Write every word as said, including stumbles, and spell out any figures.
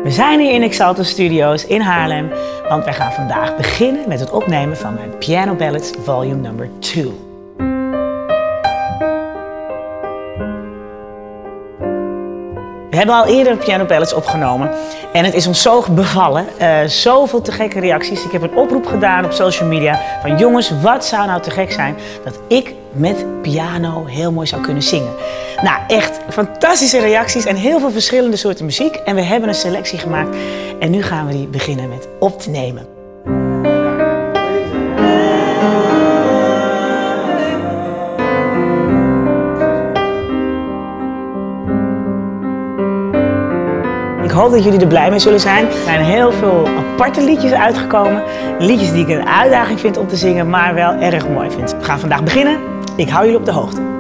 We zijn hier in Exalted Studios in Haarlem, want wij gaan vandaag beginnen met het opnemen van mijn Piano Ballads Volume nummer twee. We hebben al eerder Piano Ballads opgenomen en het is ons zo bevallen. Uh, zoveel te gekke reacties. Ik heb een oproep gedaan op social media van jongens, wat zou nou te gek zijn dat ik met piano heel mooi zou kunnen zingen. Nou, echt fantastische reacties en heel veel verschillende soorten muziek. En we hebben een selectie gemaakt en nu gaan we die beginnen met op te nemen. Ik hoop dat jullie er blij mee zullen zijn. Er zijn heel veel aparte liedjes uitgekomen. Liedjes die ik een uitdaging vind om te zingen, maar wel erg mooi vind. We gaan vandaag beginnen. Ik hou jullie op de hoogte.